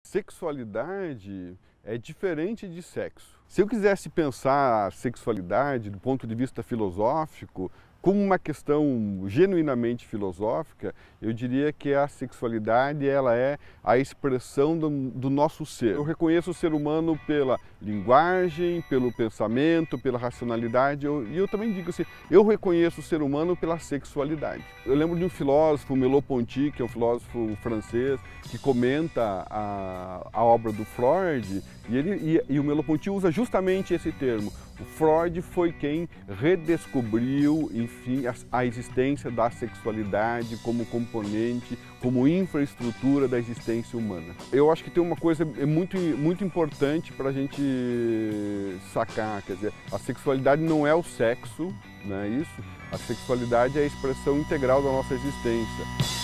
Sexualidade é diferente de sexo. Se eu quisesse pensar a sexualidade do ponto de vista filosófico, como uma questão genuinamente filosófica, eu diria que a sexualidade ela é a expressão do nosso ser. Eu reconheço o ser humano pela linguagem, pelo pensamento, pela racionalidade, e eu também digo assim, eu reconheço o ser humano pela sexualidade. Eu lembro de um filósofo, Merleau-Ponty, que é um filósofo francês, que comenta a obra do Freud, e o Merleau-Ponty usa justamente esse termo. O Freud foi quem redescobriu, enfim, a existência da sexualidade como componente, como infraestrutura da existência humana. Eu acho que tem uma coisa muito importante para a gente sacar, quer dizer, a sexualidade não é o sexo, não é isso? A sexualidade é a expressão integral da nossa existência.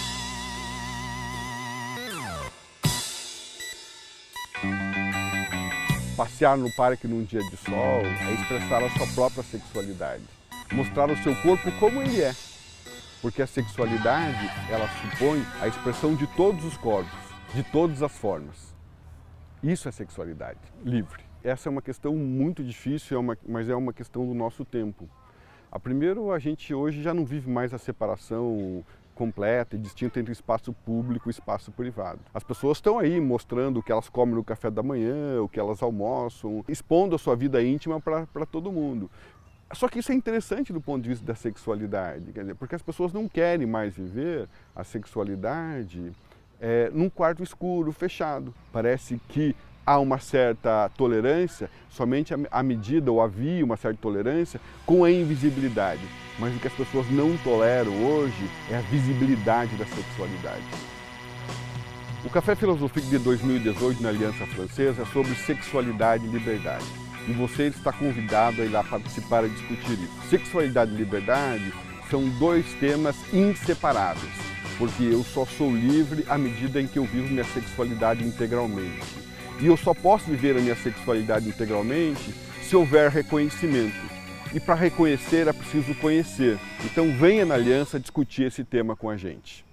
Passear no parque num dia de sol é expressar a sua própria sexualidade, mostrar o seu corpo como ele é, porque a sexualidade, ela supõe a expressão de todos os corpos, de todas as formas. Isso é sexualidade, livre. Essa é uma questão muito difícil, mas é uma questão do nosso tempo. Primeiro, a gente hoje já não vive mais a separação completa e distinta entre espaço público e espaço privado. As pessoas estão aí mostrando o que elas comem no café da manhã, o que elas almoçam, expondo a sua vida íntima para todo mundo. Só que isso é interessante do ponto de vista da sexualidade, quer dizer, porque as pessoas não querem mais viver a sexualidade num quarto escuro, fechado. Parece que há uma certa tolerância, somente à medida, ou havia uma certa tolerância, com a invisibilidade. Mas o que as pessoas não toleram hoje é a visibilidade da sexualidade. O Café Filosófico de 2018 na Aliança Francesa é sobre sexualidade e liberdade. E você está convidado a ir lá participar e discutir isso. Sexualidade e liberdade são dois temas inseparáveis, porque eu só sou livre à medida em que eu vivo minha sexualidade integralmente. E eu só posso viver a minha sexualidade integralmente se houver reconhecimento. E para reconhecer é preciso conhecer. Então venha na Aliança discutir esse tema com a gente.